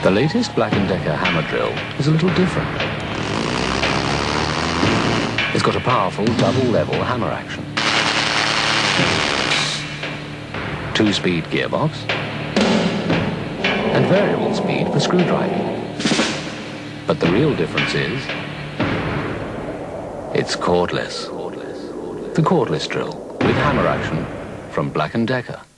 The latest Black & Decker hammer drill is a little different. It's got a powerful double-level hammer action, 2-speed gearbox, and variable speed for screwdriving. But the real difference is, it's cordless. The cordless drill with hammer action from Black & Decker.